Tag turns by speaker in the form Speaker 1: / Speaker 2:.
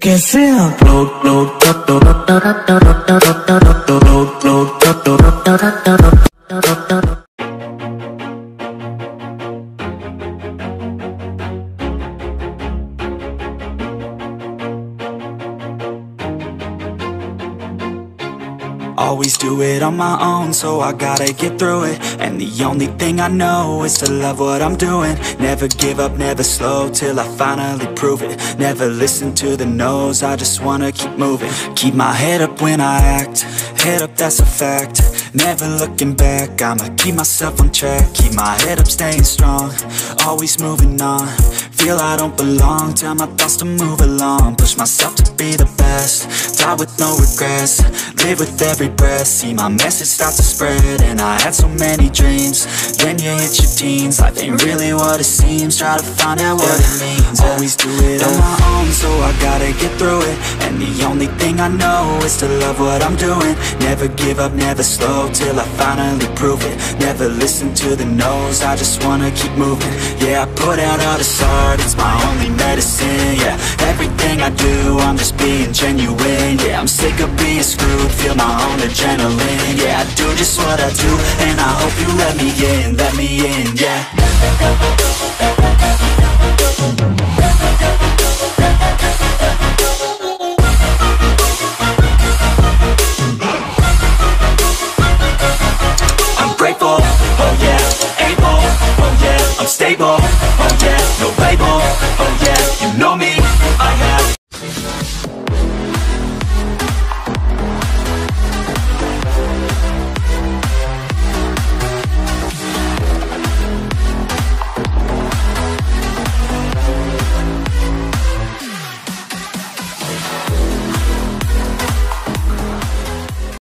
Speaker 1: कैसे आप
Speaker 2: Always do it on my own, so I gotta get through it. And the only thing I know is to love what I'm doing. Never give up, never slow, till I finally prove it. Never listen to the no's, I just wanna keep moving. Keep my head up when I act, head up, that's a fact. Never looking back, I'ma keep myself on track. Keep my head up, staying strong, always moving on. Feel I don't belong, tell my thoughts to move along. Push myself to be the best, die with no regrets. Live with every breath, see my message start to spread. And I had so many dreams, then you hit your teens. Life ain't really what it seems, try to find out what it means. Always do it on my own, so I gotta get through it. And the only thing I know is to love what I'm doing. Never give up, never slow, till I finally prove it. Never listen to the no's, I just wanna keep moving. Yeah, I put out all this art, it's my only medicine. Yeah, everything I do, I'm just being genuine. Yeah, I'm sick of being screwed, feel my own adrenaline. Yeah, I do just what I do, and I hope you let me in, yeah.